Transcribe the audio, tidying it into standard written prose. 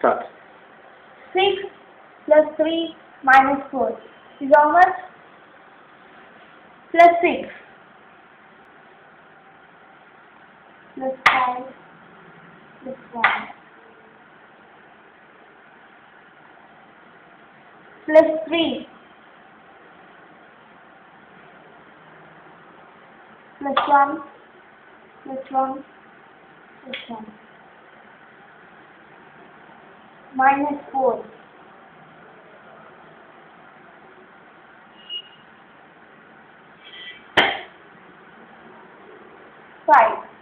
Start. 6 plus 3 minus 4 is how much? Plus 6 plus 5 plus 1 plus 3 plus 1 plus 1 plus 1 minus 4 5